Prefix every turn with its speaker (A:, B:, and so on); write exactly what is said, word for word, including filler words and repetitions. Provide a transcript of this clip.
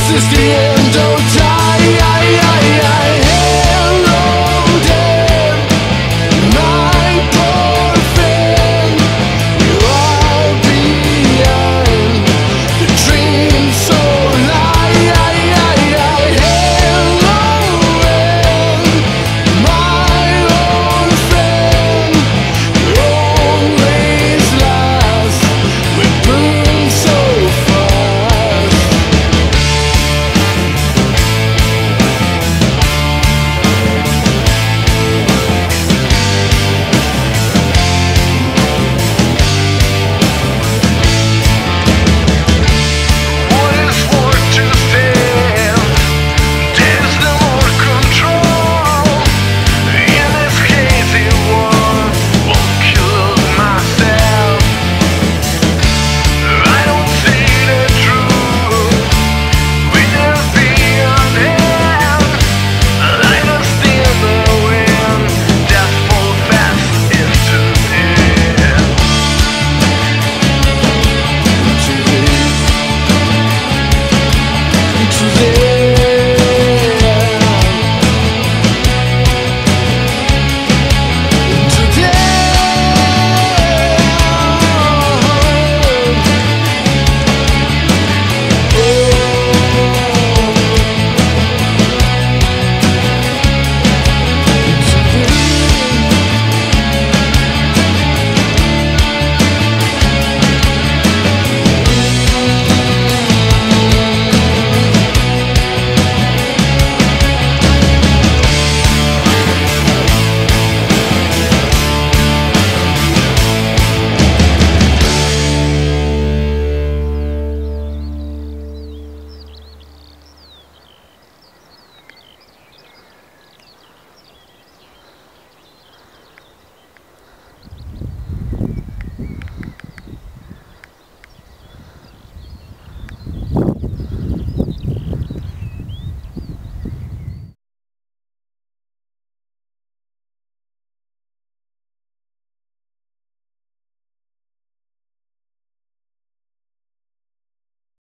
A: is the end, don't die. Hello there, my poor friend. You are behind the dream so lie. Hello and my old friend. Always last, we burn so fast. What is for to stand? There's no more control. In this crazy war, won't kill myself. I don't see the truth. We just be on hand. I just stand the wind. Death fall fast into it. To the, to the